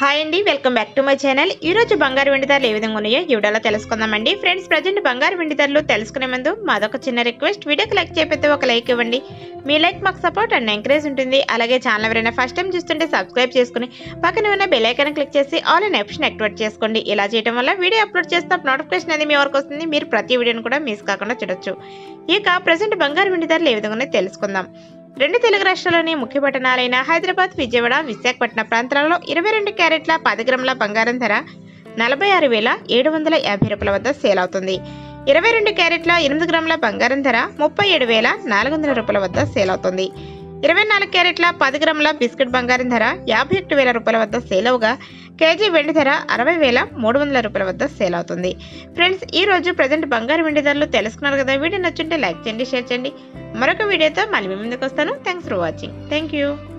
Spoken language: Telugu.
హాయ్ అండి, welcome back to my channel. ఈ రోజు బంగారు వెండి ధరలు ఏ విధంగా ఉన్నాయో ఈ వీడియోలో తెలుసుకుందామండి. ఫ్రెండ్స్, ప్రజెంట్ బంగారు వెండి ధరలు తెలుసుకునే ముందు మాదొక చిన్న రిక్వెస్ట్, వీడియోకి లైక్ చేయకపోతే ఒక లైక్ ఇవ్వండి. మీ లైక్ మాకు సపోర్ట్ అండ్ ఎంకరేజ్ ఉంటుంది. అలాగే ఛానల్ ఎవరైనా ఫస్ట్ టైం చూస్తుంటే సబ్స్క్రైబ్ చేసుకుని పక్కన ఉన్న బెల్ ఐకాన్ క్లిక్ చేసి ఆల్ అనే ఆప్షన్ యాక్టివేట్ చేసుకోండి. ఇలా చేయడం వల్ల వీడియో అప్లోడ్ చేస్తే నోటిఫికేషన్ అనేది మీ వరకు వస్తుంది. మీరు ప్రతి వీడియోని కూడా మిస్ కాకుండా చూడొచ్చు. ఇక ప్రజెంట్ బంగారు వెండి ధరలు ఏ విధంగా తెలుసుకుందాం. రెండు తెలుగు రాష్ట్రాల్లోని ముఖ్య పట్టణాలైన హైదరాబాద్, విజయవాడ, విశాఖపట్నం ప్రాంతాలలో 22 క్యారెట్ల 10 గ్రాముల బంగారం ధర 46,750 రూపాయల వద్ద సేల్ అవుతుంది. 22 క్యారెట్ల 8 గ్రాముల బంగారం ధర 37,400 రూపాయల వద్ద సేల్ అవుతుంది. 24 క్యారెట్ల 10 గ్రాముల బిస్కెట్ బంగారం ధర 51,000 రూపాయల వద్ద సేల్ అవగా కేజీ వెండి ధర 60,300 రూపాయల వద్ద సేల్ అవుతుంది. ఫ్రెండ్స్, ఈ రోజు ప్రజెంట్ బంగారు వెండి ధరలు తెలుసుకున్నారు కదా. వీడియో నచ్చుంటే లైక్ చేయండి, షేర్ చేయండి. మరొక వీడియోతో మళ్ళీ మీ ముందుకు వస్తాను. Thanks for watching. Thank you.